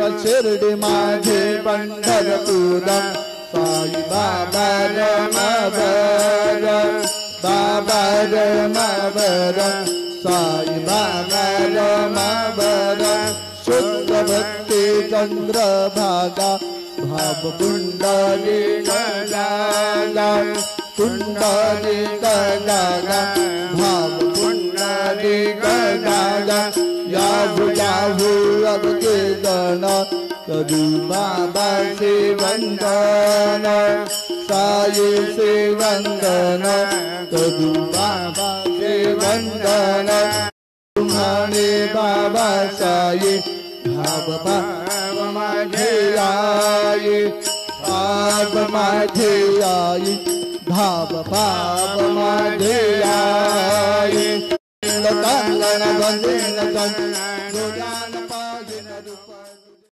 शिर्डी माझे पंढरपूर साई बाबा रमावर बाबा रमावर साई बाबा रमावर शुद्ध भक्ति चंद्रभागा भाव कुंडली गजाला कुंडली गजाला भाव कुंडली गजाला याहू याहू अब के गण करू बाबा से वंदन साई से वंदन करू बाबा से वंदन तुम्हारे बाबा साई भाव पाप माझे आई पाप माझे आई भाव पाप माझे आई कंगन बंधन